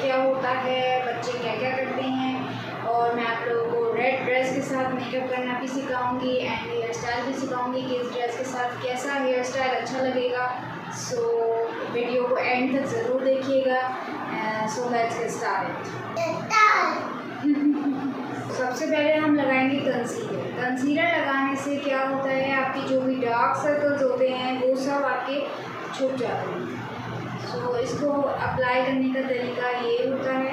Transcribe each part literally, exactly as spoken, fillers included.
क्या होता है, बच्चे क्या क्या करते हैं, और मैं आप लोगों को रेड ड्रेस के साथ मेकअप करना भी सिखाऊंगी एंड हेयर स्टाइल भी सिखाऊंगी कि इस ड्रेस के साथ कैसा हेयर स्टाइल अच्छा लगेगा। सो so, वीडियो को एंड तक ज़रूर देखिएगा। So let's get started. सबसे पहले हम लगाएंगे कंसीलर। कंसीलर लगाने से क्या होता है, आपकी जो भी डार्क सर्कल्स होते हैं वो सब आपके छुप जाते हैं। सो so, इसको अप्लाई करने का तरीका ये होता है,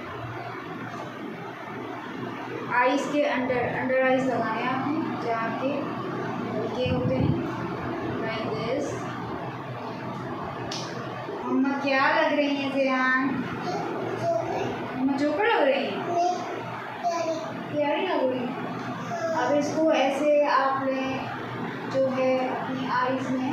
आईज़ के अंडर अंडर आईज़ लगाने हैं आपने, जहाँ के हल्के होते हैं, लाइक दिस। मम्मा क्या लग रही हैं ज़ियान? मम्मा जोकर लग रही हैं, प्यारी लग रही है। अब इसको ऐसे आपने जो है अपनी आईज़ में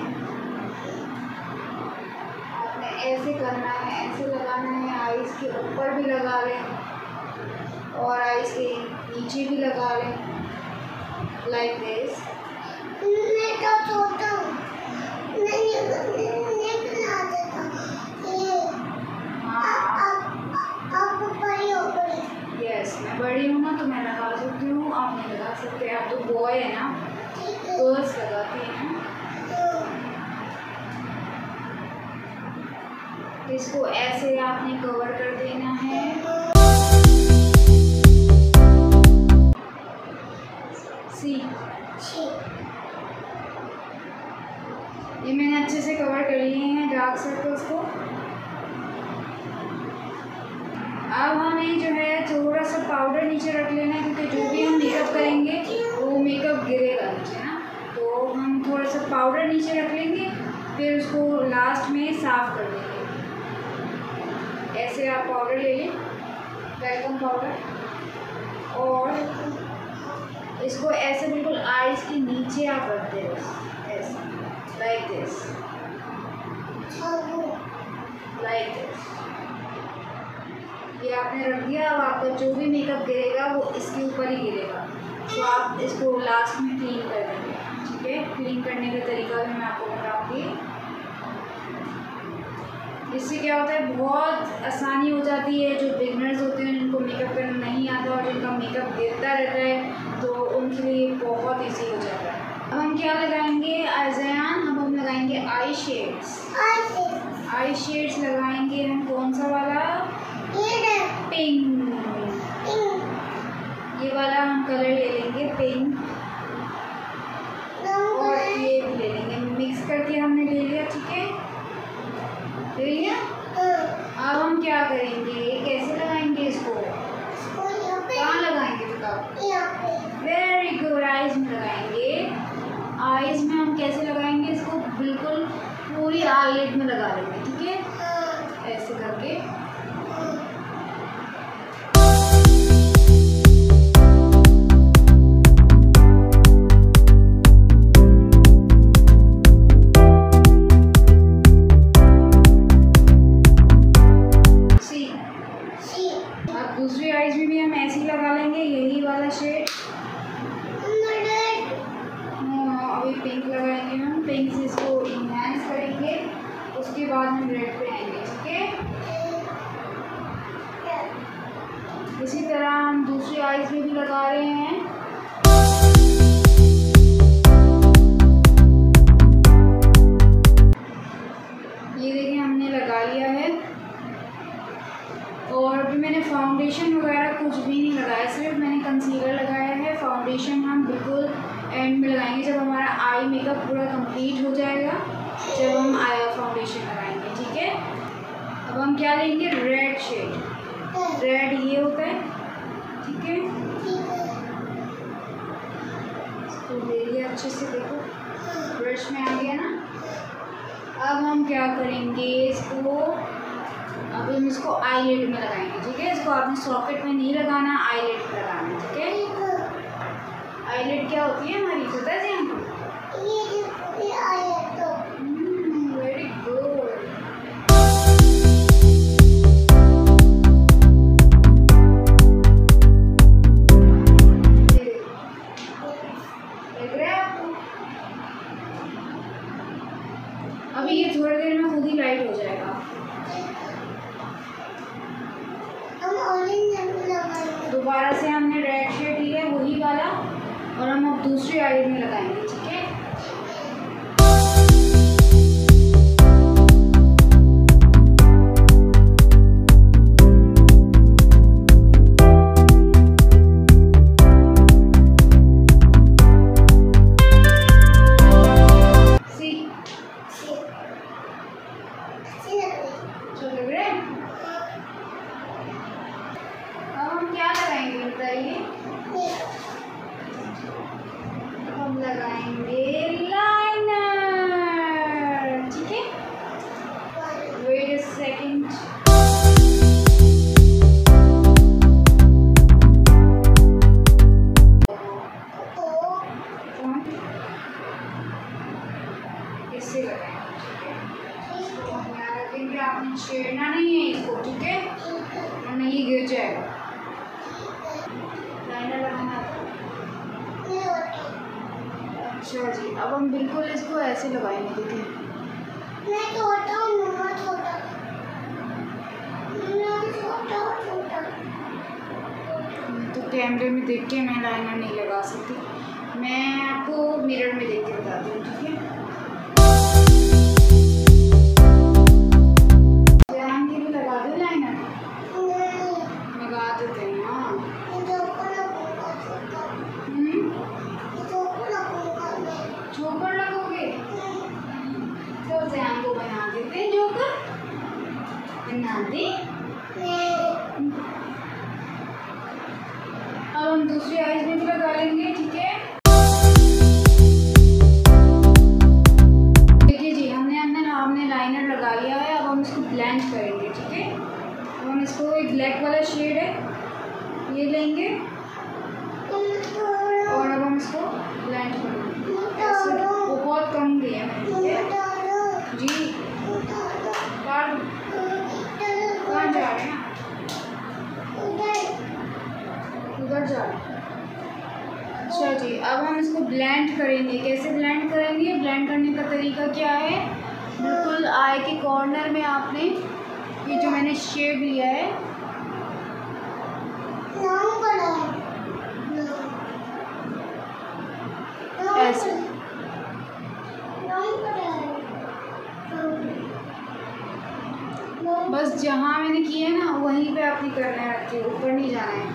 आपने ऐसे करना है, ऐसे लगाना है। आईज़ के ऊपर भी लगा लें और आईज़ के नीचे भी लगा लें, लाइक दिस। मैं तो छोटा हूँ, नहीं नहीं बना देता ये। हाँ आप बड़ी हो गई। यस, मैं बड़ी हूँ ना तो मैं लगा सकती हूँ, आप नहीं लगा सकते। आप तो बॉय है ना, गर्ल्स लगाती हैं। इसको ऐसे आपने कवर कर देना है। सी ये मैंने अच्छे से कवर कर लिए हैं डार्क सर्कल्स को। अब हमें जो है थोड़ा सा पाउडर नीचे रख लेना है, क्योंकि जो भी हम मेकअप करेंगे वो मेकअप गिरेगा नीचे ना, तो हम थोड़ा सा पाउडर नीचे रख लेंगे, फिर उसको लास्ट में साफ कर देंगे। ऐसे आप पाउडर ले लें, वेलकम पाउडर, और इसको ऐसे बिल्कुल आईज़ के नीचे आप रख दें, ऐसे लाइक दिस, लाइक दिस। ये आपने रख दिया। अब आपका जो भी मेकअप गिरेगा वो इसके ऊपर ही गिरेगा, तो आप इसको लास्ट में क्लीन कर देंगे। ठीक है, क्लीन करने का तरीका भी मैं आपको बताऊँगी। इससे क्या होता है, बहुत आसानी हो जाती है। जो बिगनर्स होते हैं, जिनको मेकअप करना नहीं आता और जिनका मेकअप गिरता रहता है, तो उनके लिए बहुत इजी हो जाता है। अब हम क्या लगाएंगे ज़ियान? अब हम लगाएंगे आई शेड्स। आई शेड्स लगाएंगे हम, कौन सा वाला? पिंक। ये वाला हम कलर ले लेंगे, पिंक, और ये भी ले लेंगे। मिक्स करके हमने ले लिया। ठीक है, ले लिया। अब हम क्या करेंगे, कैसे लगाएंगे इसको? कहाँ लगाएंगे बताओ? वेरी गुड, आईज में लगाएंगे। आईज में हम कैसे लगाएंगे इसको? बिल्कुल पूरी आईलिड में लगा लेंगे। ठीक है, ऐसे करके। दूसरी आईज में भी हम ऐसे ही लगा लेंगे, यही वाला शेड। अभी पिंक लगाएंगे हम, पिंक से इसको इनहैंस करेंगे, उसके बाद हम रेड पे आएंगे। ठीक है, इसी तरह हम दूसरी आईज में भी लगा रहे हैं। ये देखिए हमने लगा लिया है। और अभी मैंने फाउंडेशन वगैरह कुछ भी नहीं लगाया, सिर्फ मैंने कंसीलर लगाया है। फाउंडेशन हम बिल्कुल एंड में लगाएंगे, जब हमारा आई मेकअप पूरा कंप्लीट हो जाएगा, जब हम आई फाउंडेशन लगाएंगे। ठीक है, अब हम क्या लेंगे? Red shade. रेड ये होता है। ठीक है, इसको ले लिया अच्छे से, देखो ब्रश में आ गया ना। अब हम क्या करेंगे इसको, अब हम इसको आईलिड में लगाएंगे। ठीक है, इसको आपने सॉकेट में नहीं लगाना, आईलिड में लगाना है। ठीक है, आईलिड क्या होती है हमारी, पता है हमको? Very good. लग रहा है आपको? अभी ये थोड़ी देर में खुद ही लाइट हो जाएगा। दोबारा से हमने रेड शेड लिया वही वाला, और हम अब दूसरी आईज में लगाएंगे, ठीक है। हम लगाएंगे लाइनर, ठीक है। Wait a second. इससे लगाएंगे, ठीक है। आपने छेड़ना नहीं है इसको, ठीक है, वरना ये गिर जाएगा। लाइनर लगाना। अच्छा जी, अब हम बिल्कुल इसको ऐसे लगाएंगे, देखिए। मैं छोटा हूँ, मम्मा छोटा, मैं छोटा छोटा। तो कैमरे में देख के मैं लाइनर नहीं लगा सकती, मैं आपको मिरर में देख के बताती हूँ, ठीक है। ध्यान के भी लगा दो लाइनर, लगा देते हैं। हाँ, जोकर लगोगे तो जैन को बना देते हैं, जोकर बना दे। अब हम दूसरी आईज में भी लगा लेंगे, ठीक है। देखिए जी, हमने हमने हमने लाइनर लगा लिया है। अब हम इसको ब्लेंड करेंगे, ठीक है। अब हम इसको एक ब्लैक वाला शेड है ये लेंगे, और अब हम इसको ब्लेंड करेंगे। बहुत कम दिया है जी। कहाँ जा रहे हैं? उधर जा रहे हैं। अच्छा जी, अब हम इसको ब्लेंड करेंगे। कैसे ब्लेंड करेंगे? ब्लेंड करने का तरीका क्या है? बिल्कुल आई के कॉर्नर में आपने ये जो मैंने शेड लिया है, ऐसे बस जहाँ मैंने किया है ना वहीं पे आपने करना है, रखिए, ऊपर नहीं जाना है।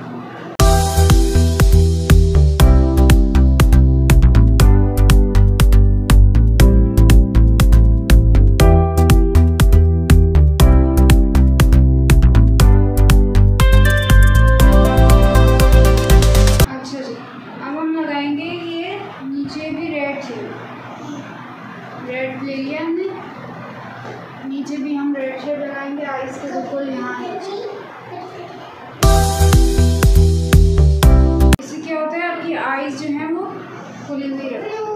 अच्छा जी, अब हम लगाएंगे ये नीचे भी रेड शेड। रेड ले लिया हमने, नीचे भी हम रेड शेड लगाएंगे आईज के बिल्कुल यहाँ नीचे। इससे क्या होता है, आपकी आईज जो है वो खुली हुई रहती है।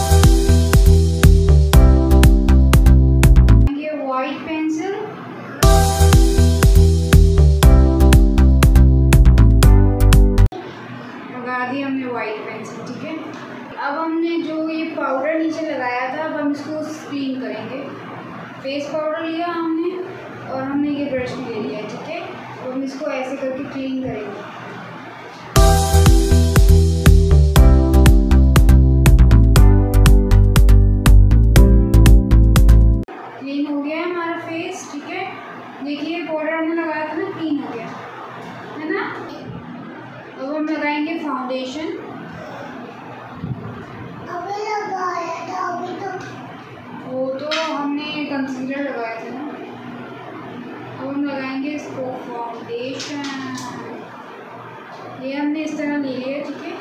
ये वाइट पेंसिल, लगा दी हमने वाइट पेंसिल, ठीक है। अब हमने जो ये पाउडर नीचे लगाया था, अब हम इसको क्लीन करेंगे। फेस पाउडर लिया हमने, और हमने ये ब्रश भी ले लिया है, ठीक है। तो हम इसको ऐसे करके क्लीन करेंगे। क्लीन हो गया है हमारा फेस, ठीक है। देखिए पाउडर हमने लगाया था ना, क्लीन हो गया है ना। अब हम लगाएंगे फाउंडेशन। अभी लगाया था, अभी तो वो तो हमने कंसीलर लगाया था ना। अब हम लगाएंगे इसको फाउंडेशन। ये हमने इस तरह ले लिया, ठीक है।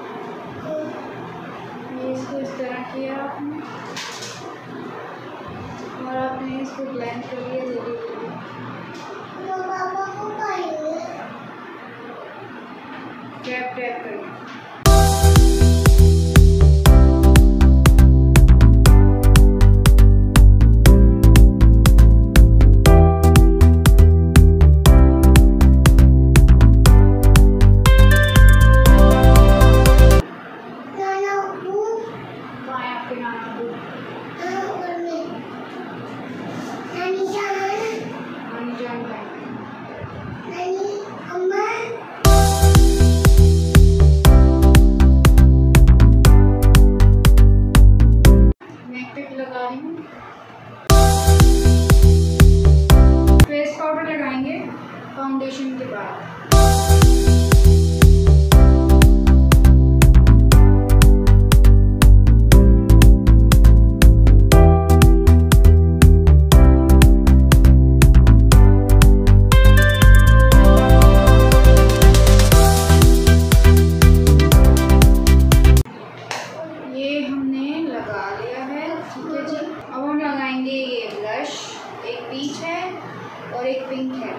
ये इसको इस तरह किया आपने, और आपने इसको ब्लेंड कर लिया धीरे धीरे। टैप टैप करिए। Mama. फाउंडेशन के बाद। ये हमने लगा लिया है, ठीक है जी। अब हम लगाएंगे ये ब्लश, एक पीच है और एक पिंक है।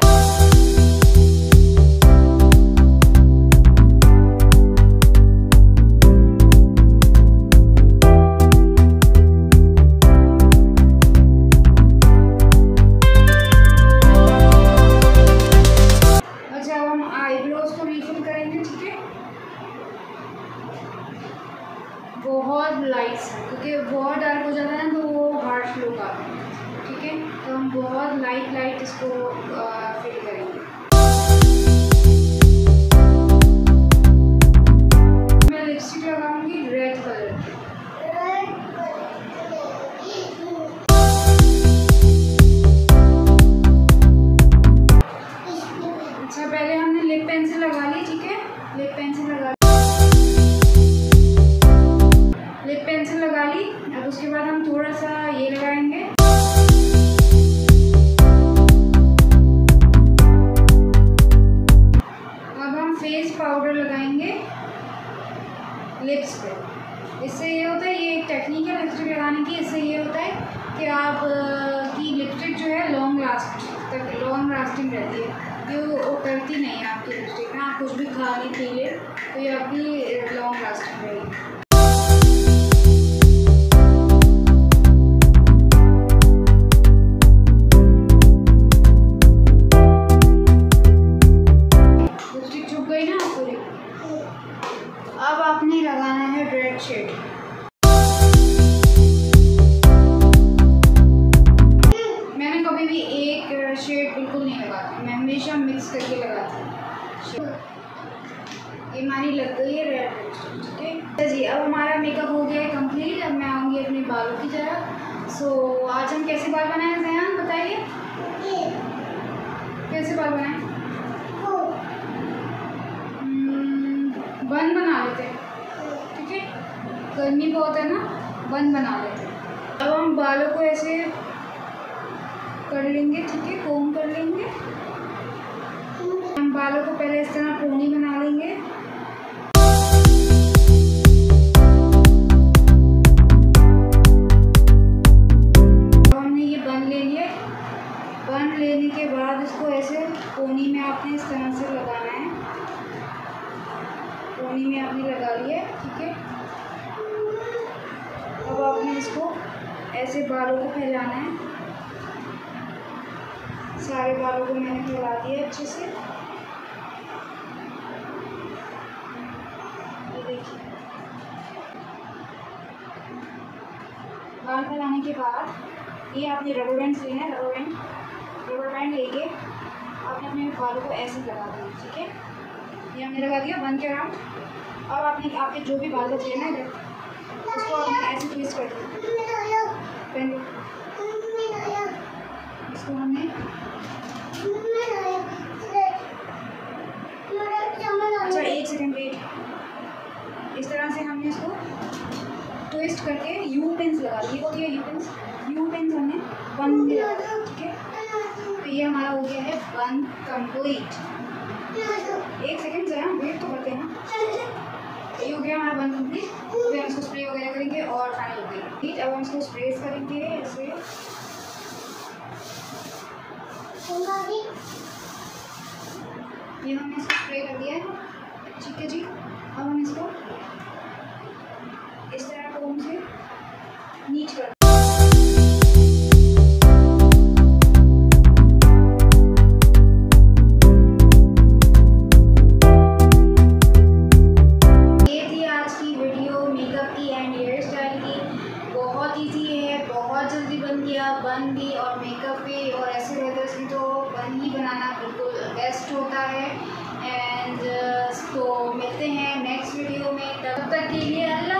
अच्छा, अब हम आईब्रोज को रिफिल करेंगे, ठीक है। बहुत लाइट है क्योंकि बहुत डार्क हो जाता है ना तो वो हार्श लुक आता है, ठीक है। तो हम बहुत लाइट लाइट इसको फिल करेंगे। मैं लिपस्टिक लगाऊंगी रेड कलर की। अच्छा, पहले हमने लिप पेंसिल लगा ली, ठीक है। लिप पेंसिल लगा लिप पेंसिल लगा ली। अब उसके बाद हम थोड़ा सा ये लगाएंगे। अब हम फेस पाउडर लगाएंगे लिप्स पे। इससे ये होता है, ये एक टेक्निक है लिपस्टिक लगाने की। इससे ये होता है कि आप की लिपस्टिक जो है लॉन्ग लास्ट तक लॉन्ग लास्टिंग रहती है। ये वो करती नहीं है आपकी लिपस्टिक ना, आप कुछ भी खा ली पी ले तो ये आपकी लॉन्ग लास्टिंग रहेगी। अब आपने लगाना है रेड शेड। मैंने कभी भी एक शेड बिल्कुल नहीं लगाती, मैं हमेशा मिक्स करके लगाती हूँ। ये हमारी लग गई है रेड, ठीक है जी। अब हमारा मेकअप हो गया है कंप्लीट। अब मैं आऊँगी अपने बालों की तरफ। सो आज हम कैसे बाल बनाए ज़यान, बताइए कैसे बाल बनाए। बन बना लेते हैं, ठीक है। गर्मी बहुत है ना, बन बना लेते हैं। अब हम बालों को ऐसे कर लेंगे, ठीक है, कोम कर लेंगे। हम बालों को पहले इस तरह पोनी बना लेंगे। अब हमने ये बन ले लिया। बन लेने के बाद इसको ऐसे पोनी में आपने इस तरह से लगाना है। पोनी में आपने लगा लिया, ठीक है। अब आपने इसको ऐसे बालों को फैलाना है। सारे बालों को मैंने फैला दिया अच्छे से, ये देखिए। बाल फैलाने के बाद ये आपने रबर बैंड लेना है। रबर बैंड रबर बैंड लेके आपने अपने बालों को ऐसे लगा देना, ठीक है। ये हमने लगा दिया बन के अराउंड। अब आपने आपके जो भी बाल बचे ना इधर, उसको आपने ऐसे ट्विस्ट कर दिया। पहले इसको हमने अच्छा एक सेकंड वेट। इस तरह से हमने इसको ट्विस्ट करके यू पिन्स लगा दिए। होती है यू पिन्स यू पिन्स हमने बन में लगा दिया, ठीक है। तो ये हमारा हो गया है बन कंप्लीट। एक सेकंड जरा वेट तो करते हैं ना। ये हो गया हमारा बन कंप्लीट। फिर हम इसको स्प्रे वगैरह करेंगे और फाइनल हो गई ठीक। अब हम इसको स्प्रे करेंगे ऐसे। ये हमने इसको स्प्रे कर दिया है, ठीक है जी। अब हम इसको इस तरह कोम से नीच कर बन भी और मेकअप भी और ऐसे वेदर्स में तो बन ही बनाना बिल्कुल बेस्ट होता है। एंड तो मिलते हैं नेक्स्ट वीडियो में, तब तक के लिए अल्लाह।